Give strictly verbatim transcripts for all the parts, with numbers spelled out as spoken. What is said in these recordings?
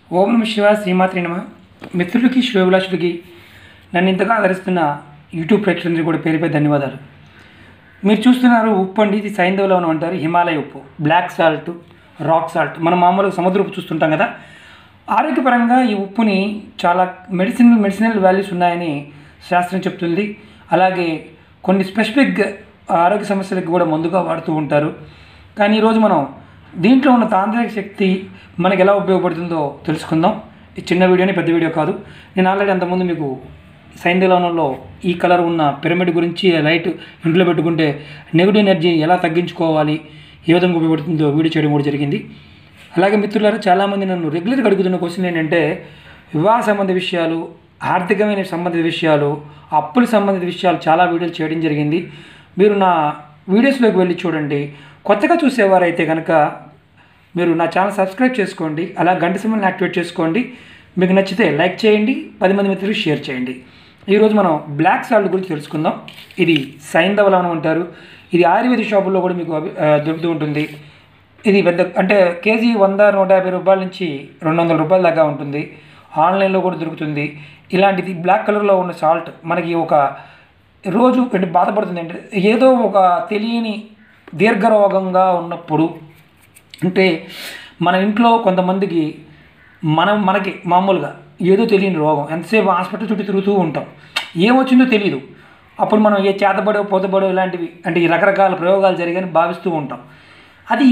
ఓం నమ శివాయ శ్రీమాత్రే నమ. మిత్రులకి శ్రేయోభిలాషులకి నన్ను ఇంతగా ఆదరిస్తున్న యూట్యూబ్ ప్రేక్షకులందరికీ కూడా పేరు పేరు ధన్యవాదాలు. మీరు చూస్తున్నారు ఉప్పు అండి. ఇది సైంధవ లవణం అంటారు. హిమాలయ ఉప్పు, బ్లాక్ సాల్ట్, రాక్ సాల్ట్. మనం మామూలుగా సముద్ర ఉప్పు చూస్తుంటాం కదా. ఆరోగ్యపరంగా ఈ ఉప్పుని చాలా మెడిసిన్ మెడిసినల్ వాల్యూస్ ఉన్నాయని శాస్త్రం చెప్తుంది. అలాగే కొన్ని స్పెసిఫిక్ ఆరోగ్య సమస్యలకు కూడా మందుగా వాడుతూ ఉంటారు. కానీ ఈరోజు మనం దీంట్లో ఉన్న తాంత్రిక శక్తి మనకు ఎలా ఉపయోగపడుతుందో తెలుసుకుందాం. ఈ చిన్న వీడియోని, పెద్ద వీడియో కాదు. నేను ఆల్రెడీ అంతకుముందు మీకు సైంధవ లవణంలో ఈ కలర్ ఉన్న పిరమిడ్ గురించి, లైట్ ఇంట్లో పెట్టుకుంటే నెగిటివ్ ఎనర్జీ ఎలా తగ్గించుకోవాలి, ఏ విధంగా ఉపయోగపడుతుందో వీడియో చేయడం కూడా జరిగింది. అలాగే మిత్రులారా, చాలామంది నన్ను రెగ్యులర్గా అడుగుతున్న క్వశ్చన్ ఏంటంటే వివాహ సంబంధ విషయాలు, ఆర్థికమైన సంబంధిత విషయాలు, అప్పుల సంబంధిత విషయాలు చాలా వీడియోలు చేయడం జరిగింది. మీరు నా వీడియోస్లోకి వెళ్ళి చూడండి. కొత్తగా చూసేవారైతే కనుక మీరు నా ఛానల్ సబ్స్క్రైబ్ చేసుకోండి. అలా గంట సింబల్ని యాక్టివేట్ చేసుకోండి. మీకు నచ్చితే లైక్ చేయండి, పది మంది మిత్రులకు షేర్ చేయండి. ఈరోజు మనం బ్లాక్ సాల్ట్ గురించి తెలుసుకుందాం. ఇది సైంధవ లవణం అంటారు. ఇది ఆయుర్వేదిక్ షాపుల్లో కూడా మీకు దొరుకుతూ ఉంటుంది. ఇది పెద్ద అంటే కేజీ వంద నూట యాభై రూపాయల నుంచి రెండు వందల రూపాయల దాకా ఉంటుంది. ఆన్లైన్లో కూడా దొరుకుతుంది. ఇలాంటిది బ్లాక్ కలర్లో ఉన్న సాల్ట్ మనకి ఒక రోజు అంటే బాధపడుతుంది అంటే ఏదో ఒక తెలియని దీర్ఘరోగంగా ఉన్నప్పుడు, అంటే మన ఇంట్లో కొంతమందికి మనం మనకి మామూలుగా ఏదో తెలియని రోగం, ఎంతసేపు హాస్పిటల్ చుట్టూ తిరుగుతూ ఉంటాం, ఏమొచ్చిందో తెలియదు. అప్పుడు మనం ఏ చేతబడో పోతబడో ఇలాంటివి అంటే ఈ రకరకాల ప్రయోగాలు జరిగాయని భావిస్తూ ఉంటాం. అది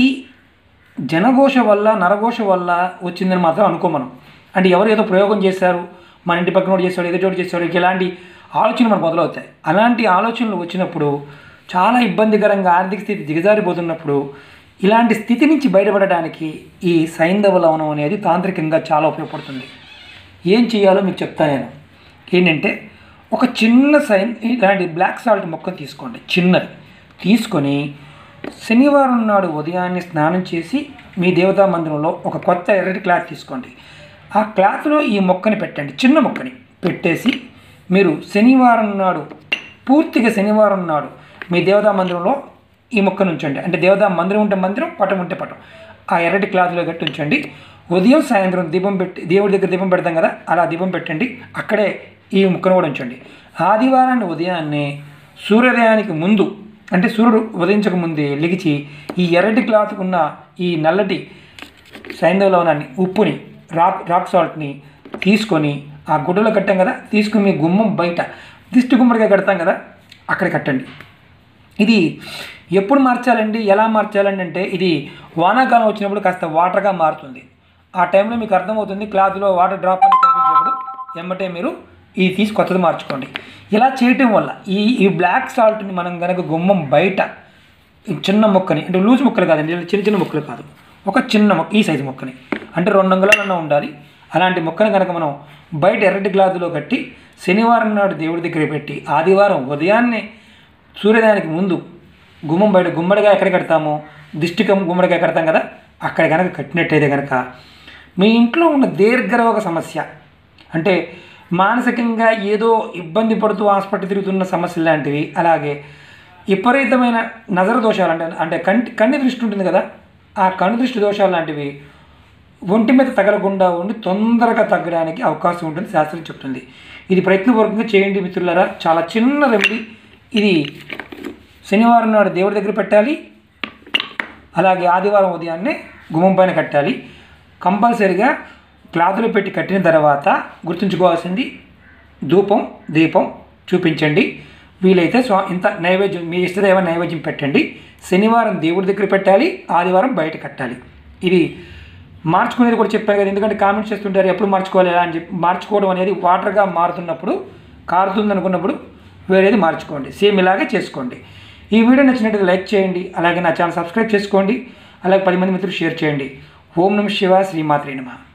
జనఘోష వల్ల, నరఘోష వల్ల వచ్చిందని మాత్రం అనుకో మనం. అంటే ఎవరు ఏదో ప్రయోగం చేశారు, మన ఇంటి పక్కన కూడా చేశాడు, ఏదో చోటు చేశాడు, ఇలాంటి ఆలోచనలు మనకు మొదలవుతాయి. అలాంటి ఆలోచనలు వచ్చినప్పుడు, చాలా ఇబ్బందికరంగా ఆర్థిక స్థితి దిగజారిపోతున్నప్పుడు, ఇలాంటి స్థితి నుంచి బయటపడడానికి ఈ సైంధవ లవణం అనేది తాంత్రికంగా చాలా ఉపయోగపడుతుంది. ఏం చేయాలో మీకు చెప్తాను నేను. ఏంటంటే ఒక చిన్న సైన్ ఇలాంటి బ్లాక్ సాల్ట్ మొక్కను తీసుకోండి. చిన్నది తీసుకొని శనివారం నాడు ఉదయాన్నే స్నానం చేసి మీ దేవతా మందిరంలో ఒక కొత్త ఎర్రటి క్లాత్ తీసుకోండి. ఆ క్లాత్లో ఈ మొక్కని పెట్టండి. చిన్న మొక్కని పెట్టేసి మీరు శనివారం నాడు, పూర్తిగా శనివారం నాడు మీ దేవతా మందిరంలో ఈ మొక్కను ఉంచండి. అంటే దేవతా మందిరం ఉంటే మందిరం, పటం ఉంటే పటం. ఆ ఎర్రటి క్లాత్లో కట్టి ఉంచండి. ఉదయం సాయంత్రం దీపం పెట్టి, దేవుడి దగ్గర దీపం పెడతాం కదా, అలా దీపం పెట్టండి. అక్కడే ఈ మొక్కను కూడా ఉంచండి. ఆదివారాన్ని ఉదయాన్నే సూర్యోదయానికి ముందు, అంటే సూర్యుడు ఉదయించక ముందే లెగిచి ఈ ఎర్రటి క్లాత్కు ఉన్న ఈ నల్లటి సైంధవ లవణాన్ని, ఉప్పుని, రాక్ రాక్ సాల్ట్ని తీసుకొని ఆ గుడ్డలో కట్టాం కదా, తీసుకుని మీ గుమ్మం బయట దిష్టి గుమ్మడిగా కడతాం కదా, అక్కడ కట్టండి. ఇది ఎప్పుడు మార్చాలండి, ఎలా మార్చాలండి అంటే ఇది వానాకాలం వచ్చినప్పుడు కాస్త వాటర్గా మారుతుంది. ఆ టైంలో మీకు అర్థమవుతుంది. క్లాత్లో వాటర్ డ్రాప్ అని కనిపించినప్పుడు ఎమ్మటే మీరు ఇది తీసి కొత్తది మార్చుకోండి. ఇలా చేయటం వల్ల ఈ ఈ బ్లాక్ సాల్ట్ని మనం కనుక గుమ్మం బయట చిన్న మొక్కని, అంటే లూజ్ మొక్కలు కాదండి, చిన్న చిన్న మొక్కలు కాదు, ఒక చిన్న మొక్క, ఈ సైజు మొక్కని, అంటే రెండు అంగుళాలన్నా ఉండాలి. అలాంటి మొక్కని కనుక మనం బయట ఎర్రటి గ్లాసులో కట్టి శనివారం నాడు దేవుడి దగ్గర పెట్టి ఆదివారం ఉదయాన్నే సూర్యోదయానికి ముందు గుమ్మం బయట గుమ్మడిగా ఎక్కడ కడతామో, దిష్టికం గుమ్మడిగా కడతాం కదా, అక్కడ కనుక కట్టినట్టయితే కనుక మీ ఇంట్లో ఉన్న దీర్ఘరోగ సమస్య, అంటే మానసికంగా ఏదో ఇబ్బంది పడుతూ హాస్పిటల్ తిరుగుతున్న సమస్యలు లాంటివి, అలాగే విపరీతమైన నజర దోషాలు అంటే అంటే కంటి కన్ను దృష్టి ఉంటుంది కదా, ఆ కన్ను దృష్టి దోషాలు లాంటివి ఒంటి మీద తగలకుండా ఉండి తొందరగా తగ్గడానికి అవకాశం ఉంటుంది శాస్త్రం చెప్తుంది. ఇది ప్రయత్నపూర్వకంగా చేయండి మిత్రులారా. చాలా చిన్న రెమెడీ. ఇది శనివారం నాడు దేవుడి దగ్గర పెట్టాలి. అలాగే ఆదివారం ఉదయాన్నే గుమ్మం పైన కట్టాలి. కంపల్సరిగా క్లాతులు పెట్టి కట్టిన తర్వాత గుర్తుంచుకోవాల్సింది, ధూపం దీపం చూపించండి. వీలైతే స్వా ఇంత నైవేద్యం, మీ ఇష్టదైవ నైవేద్యం పెట్టండి. శనివారం దేవుడి దగ్గర పెట్టాలి, ఆదివారం బయట కట్టాలి. ఇది మార్చుకునేది కూడా చెప్పాను కదా, ఎందుకంటే కామెంట్స్ చేస్తుంటారు ఎప్పుడు మార్చుకోవాలి ఎలా అని చెప్పి. మార్చుకోవడం అనేది వాటర్గా మారుతున్నప్పుడు, కారుతుంది అనుకున్నప్పుడు వేరేది మార్చుకోండి. సేమ్ ఇలాగే చేసుకోండి. ఈ వీడియో నచ్చినట్లయితే లైక్ చేయండి. అలాగే నా ఛానల్ సబ్స్క్రైబ్ చేసుకోండి. అలాగే పది మంది మిత్రులు షేర్ చేయండి. ఓం నమ శివాయ శ్రీమాత్రే నమః.